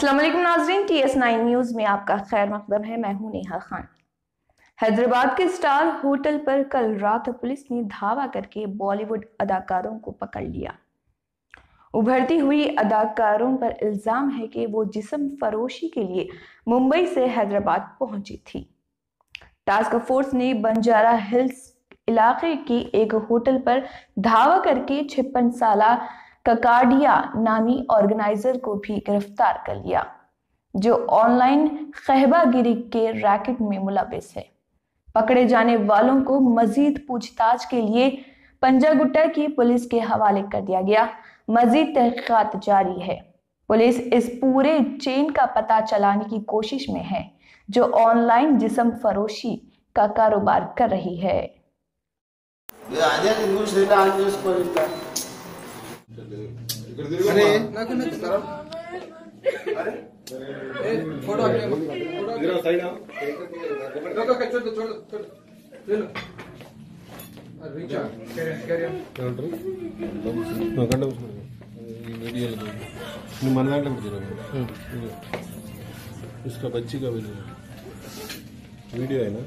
अस्सलाम वालेकुम नाज़रीन, TS9 न्यूज में आपका खैर मकदम है। मैं हूं नेहा खान। हैदराबाद के स्टार होटल पर कल रात पुलिस ने धावा करके बॉलीवुड अदाकारों को पकड़ लिया। उभरती हुई अदाकारों पर इल्जाम है कि वो जिस्म फरोशी के लिए मुंबई से हैदराबाद पहुंची थी। टास्क फोर्स ने बंजारा हिल्स इलाके के एक होटल पर धावा करके 56 साला ककाडिया नामी ऑर्गेनाइजर को भी गिरफ्तार कर लिया, जो ऑनलाइन खहबागिरी के रैकेट में मुलविस है। पकड़े जाने वालों को मजीद पूछताछ के लिए पंजागुट्टा की पुलिस के हवाले कर दिया गया। मजीद तहकीकात जारी है। पुलिस इस पूरे चेन का पता चलाने की कोशिश में है, जो ऑनलाइन जिस्म फरोशी का कारोबार कर रही है। Richa, इसका बच्ची का वीडियो है ना।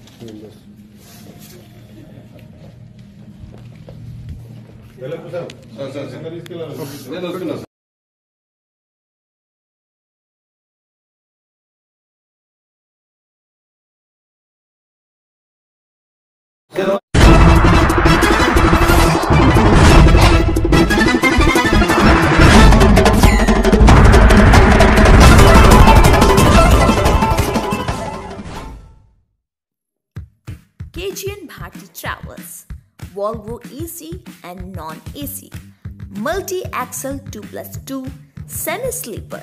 KGN Bharti Travels, Volvo AC and non-AC, multi-axle 2+2, semi-sleeper.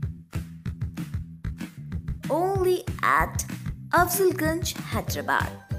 Only at Afzalganj, Hyderabad.